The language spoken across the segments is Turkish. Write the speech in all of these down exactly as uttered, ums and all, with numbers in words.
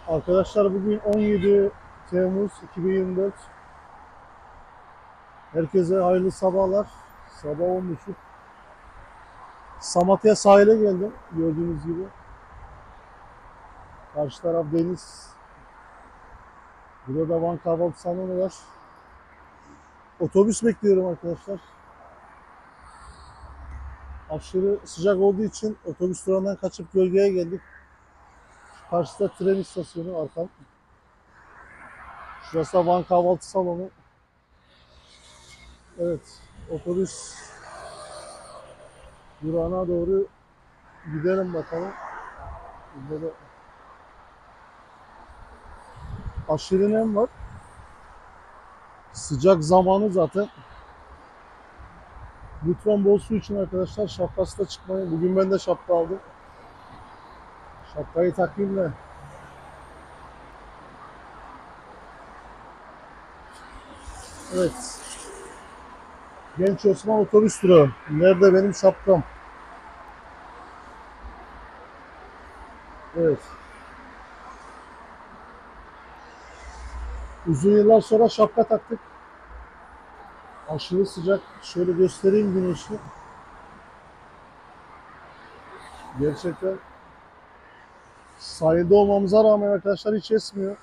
Arkadaşlar bugün on yedi Temmuz iki bin yirmi dört. Herkese hayırlı sabahlar. Sabah on buçuk. Samatya sahile geldim gördüğünüz gibi. Karşı taraf deniz. Burada Van kahvaltı salonu var. Otobüs bekliyorum arkadaşlar. Aşırı sıcak olduğu için otobüs durağından kaçıp gölgeye geldik. Karşıda tren istasyonu arkam. Şurası da Van kahvaltı salonu. Evet, otobüs durağına doğru gidelim bakalım. Böyle aşırı nem var. Sıcak zamanı zaten. Lütfen bol su için arkadaşlar. Şapkası da çıkmayın. Bugün ben de şapka aldım. Şapkayı takayım da. Evet. Genç Osman otobüs durağı. Nerede benim şapkam? Evet. Uzun yıllar sonra şapka taktık. Aşırı sıcak. Şöyle göstereyim güneşi. Gerçekten sahilde olmamıza rağmen arkadaşlar hiç esmiyor.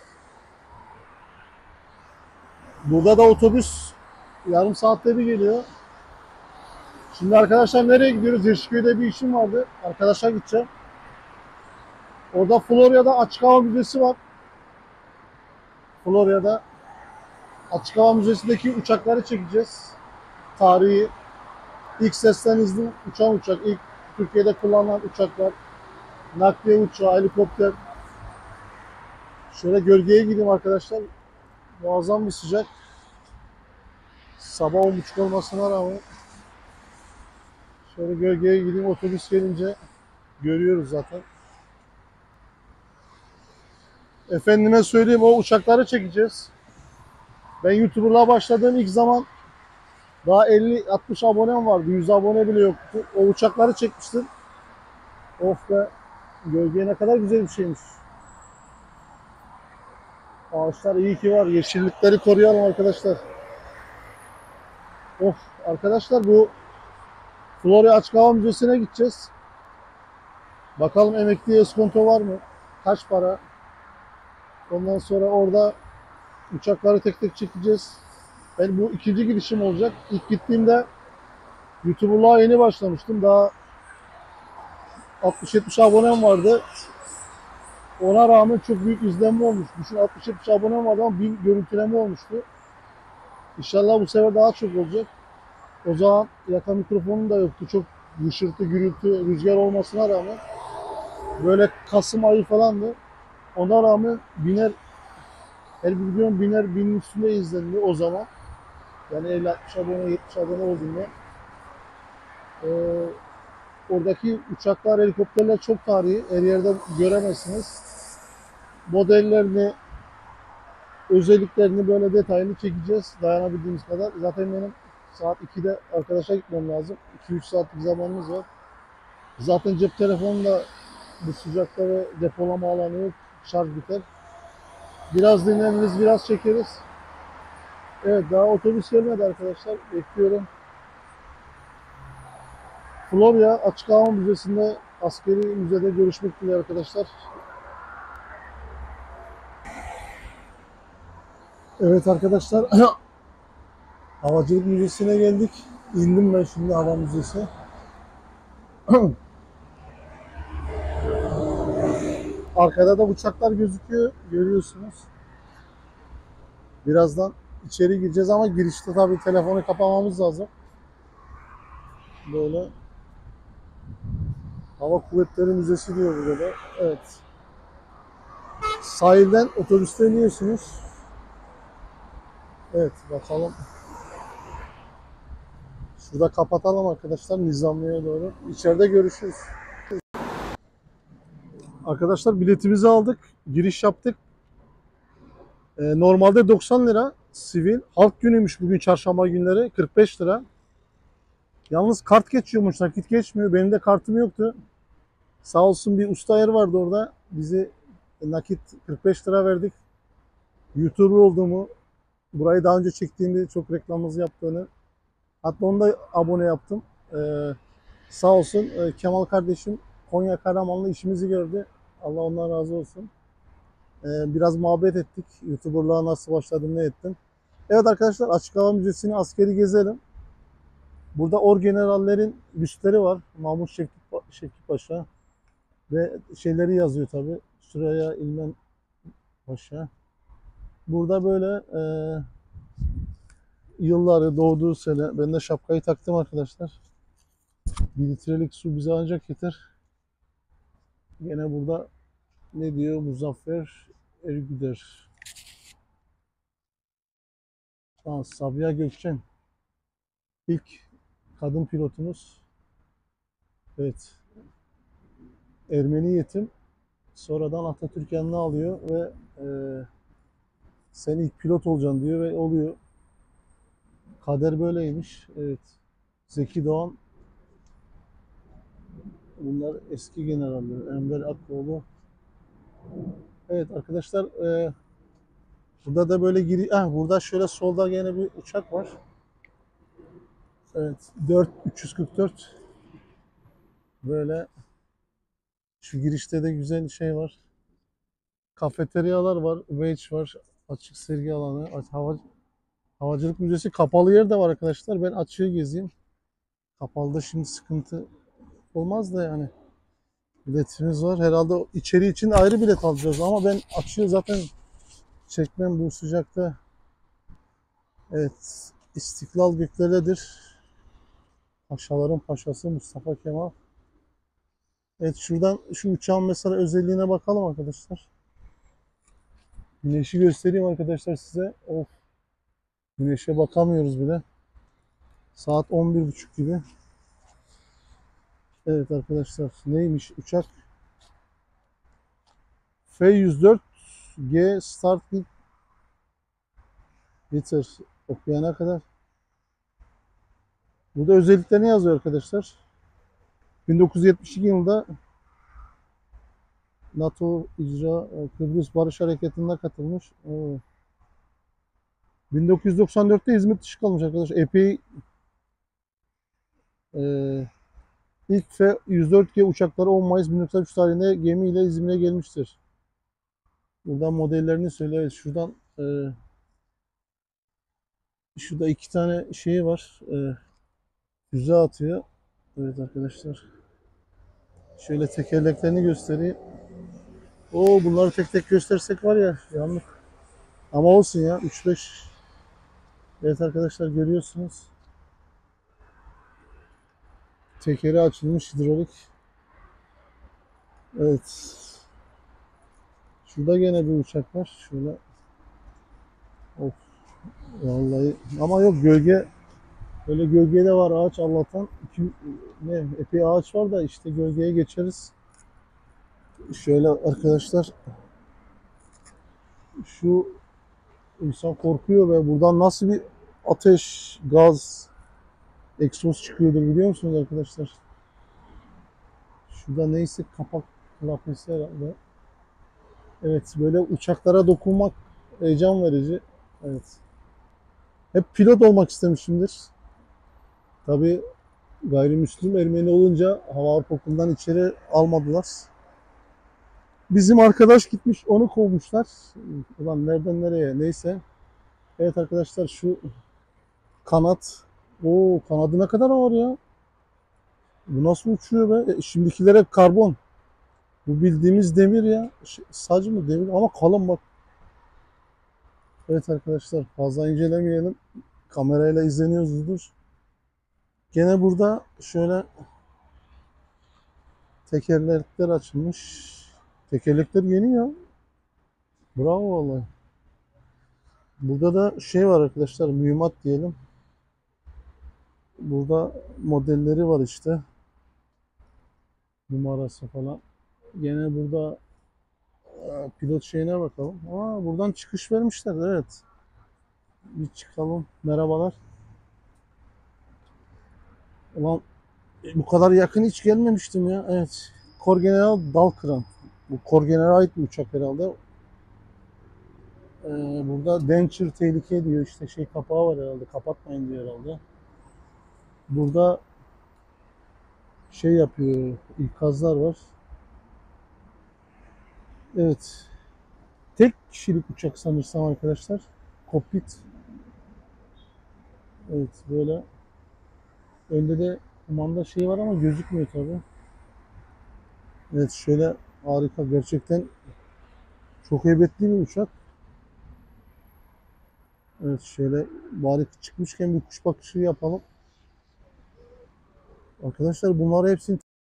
Burada da otobüs yarım saatte bir geliyor. Şimdi arkadaşlar nereye gidiyoruz? Yeşilköy'de bir işim vardı. Arkadaşa gideceğim. Orada Florya'da açık hava müzesi var. Florya'da açık hava müzesindeki uçakları çekeceğiz. Tarihi. İlk sesten hızlı uçan uçak. İlk Türkiye'de kullanılan uçaklar. Nakliye uçağı, helikopter. Şöyle gölgeye gideyim arkadaşlar. Muazzam bir sıcak. Sabah on buçuk olmasına rağmen. Şöyle gölgeye gideyim. Otobüs gelince görüyoruz zaten. Efendime söyleyeyim, o uçakları çekeceğiz. Ben YouTuber'lığa başladığım ilk zaman daha elli altmış abonem vardı. yüz abone bile yoktu. O uçakları çekmiştim. Of be. Gölge ne kadar güzel bir şeymiş. Ağaçlar iyi ki var. Yeşillikleri koruyalım arkadaşlar. Of arkadaşlar, bu Florya Açık Hava Müzesi'ne gideceğiz. Bakalım emekliye iskonto var mı? Kaç para? Ondan sonra orada uçakları tek tek çekeceğiz. Ben bu ikinci gidişim olacak. İlk gittiğimde YouTuber'lığa yeni başlamıştım. Daha altmış yetmiş abonem vardı. Ona rağmen çok büyük izlenme olmuş. Düşün, altmış yetmiş abonem vardı ama bin görüntüleme olmuştu. İnşallah bu sefer daha çok olacak. O zaman yaka mikrofonum da yoktu. Çok hışırtı, gürültü, rüzgar olmasına rağmen böyle Kasım ayı falandı. Ona rağmen biner, her bir videom biner, binin üstünde izlendi o zaman. Yani elli altmış abone, yetmiş abone olduğunda. Ee, oradaki uçaklar, helikopterler çok tarihi. Her yerde göremezsiniz. Modellerini, özelliklerini böyle detaylı çekeceğiz dayanabildiğimiz kadar. Zaten benim saat ikide arkadaşa gitmem lazım. iki üç saatlik zamanımız var. Zaten cep telefonunda bu sıcakta ve depolama alanı yok. Şarj biter. Biraz dinleniriz, biraz çekeriz. Evet, daha otobüs gelmedi arkadaşlar. Bekliyorum. Florya Açık Hava Müzesi'nde, askeri müzede görüşmek dileğiyle arkadaşlar. Evet arkadaşlar, Havacılık Müzesi'ne geldik. İndim ben şimdi hava müzesi. Arkada da uçaklar gözüküyor, görüyorsunuz. Birazdan içeri gireceğiz ama girişte tabii telefonu kapamamız lazım. Böyle Hava Kuvvetleri Müzesi diyor burada da. Evet. Sahilden otobüste iniyorsunuz. Evet, bakalım. Şurada kapatalım arkadaşlar, Nizamiye'ye doğru. İçeride görüşürüz. Arkadaşlar biletimizi aldık. Giriş yaptık. Ee, normalde doksan lira sivil. Halk günüymüş bugün, çarşamba günleri. kırk beş lira. Yalnız kart geçiyormuş, nakit geçmiyor. Benim de kartım yoktu. Sağ olsun bir usta yer vardı orada. Bizi nakit kırk beş lira verdik. YouTuber olduğumu, burayı daha önce çektiğimde çok reklamımızı yaptığını, hatta onu da abone yaptım. Ee, sağ olsun e, Kemal kardeşim Konya Karamanlı işimizi gördü. Allah ondan razı olsun. Ee, biraz muhabbet ettik. YouTuber'lığa nasıl başladım, ne ettim. Evet arkadaşlar, Açık Hava Müzesi'ni askeri gezelim. Burada orgenerallerin büstleri var. Mahmut Şevki, Şevki Paşa. Ve şeyleri yazıyor tabi. Süreyya İlmen Paşa. Burada böyle e, yılları, doğduğu sene. Ben de şapkayı taktım arkadaşlar. Bir litrelik su bize ancak yeter. Yine burada ne diyor? Muzaffer Ergüder. Aa, Sabiha Gökçen. İlk kadın pilotumuz. Evet. Ermeni yetim. Sonradan Atatürk yanına alıyor ve e, sen ilk pilot olacaksın diyor ve oluyor. Kader böyleymiş. Evet. Zeki Doğan. Bunlar eski generaller. Enver Akkoğlu. Evet arkadaşlar, e, burada da böyle giri... Ah, burada şöyle solda yine bir uçak var. Evet. dört üç yüz kırk dört. Böyle şu girişte de güzel şey var. Kafeteryalar var. Wage var. Açık sergi alanı. Hava, havacılık müzesi. Kapalı yer de var arkadaşlar. Ben açığı gezeyim. Kapalıda şimdi sıkıntı olmaz da yani. Biletimiz var. Herhalde içeri için ayrı bilet alacağız ama ben açığı zaten çekmem bu sıcakta. Evet. İstiklal göklerdedir. Paşaların paşası Mustafa Kemal. Evet, şuradan şu uçağın mesela özelliğine bakalım arkadaşlar. Güneşi göstereyim arkadaşlar size. Of. Güneşe bakamıyoruz bile. Saat on bir buçuk gibi. Evet arkadaşlar, neymiş uçak? F yüz dört G Starlink Bitter okuyana kadar. Burada özelliklerini yazıyor arkadaşlar. bin dokuz yüz yetmiş iki yılında NATO icra Kıbrıs Barış Harekatı'na katılmış. Oo. bin dokuz yüz doksan dörtte hizmet dışı kalmış arkadaşlar. Epey e, ilk F yüz dört G uçakları on Mayıs bin dokuz yüz altmış üç tarihinde gemiyle İzmir'e gelmiştir. Buradan modellerini söyle. Evet, şuradan e, şurada iki tane şeyi var. E, füze atıyor. Evet arkadaşlar. Şöyle tekerleklerini göstereyim. Oo, bunları tek tek göstersek var ya yanlık. Ama olsun ya, üç beş. Evet arkadaşlar, görüyorsunuz. Tekeri açılmış hidrolik. Evet. Şurada gene bir uçak var. Şöyle. Of. Vallahi. Ama yok, gölge. Böyle gölgede var ağaç Allah'tan. İki, ne epey ağaç var da işte gölgeye geçeriz. Şöyle arkadaşlar. Şu insan korkuyor ve buradan nasıl bir ateş, gaz, egzoz çıkıyordur biliyor musunuz arkadaşlar? Şurada neyse kapak lapisi herhalde. Evet, böyle uçaklara dokunmak heyecan verici. Evet. Hep pilot olmak istemişimdir. Tabii gayrimüslim Ermeni olunca hava okulundan içeri almadılar. Bizim arkadaş gitmiş, onu kovmuşlar. Ulan nereden nereye, neyse. Evet arkadaşlar, şu kanat. Oo, kanadı ne kadar ağır ya. Bu nasıl uçuyor be? E, şimdikiler hep karbon. Bu bildiğimiz demir ya. Şey, sac mı demir ama kalın bak. Evet arkadaşlar, fazla incelemeyelim. Kamerayla izleniyoruzdur. Gene burada şöyle tekerlekler açılmış. Tekerlekler yeni ya. Bravo vallahi. Burada da şey var arkadaşlar, mühimmat diyelim. Burada modelleri var işte. Numarası falan. Gene burada e, pilot şeyine bakalım. Aa, buradan çıkış vermişler, evet. Bir çıkalım. Merhabalar. Ulan, bu kadar yakın hiç gelmemiştim ya. Evet. Korgeneral Dalkıran. Bu Korgen'e ait bir uçak herhalde. Ee, burada danger tehlike diyor, işte şey kapağı var herhalde, kapatmayın diyor herhalde. Burada şey yapıyor, ikazlar var. Evet, tek kişilik uçak sanırsam arkadaşlar. Kokpit. Evet, böyle önde de kumanda şeyi var ama gözükmüyor tabi. Evet, şöyle harika, gerçekten çok heybetli bir uçak. Evet, şöyle bari çıkmışken bir kuş bakışı yapalım. Arkadaşlar bunları hepsini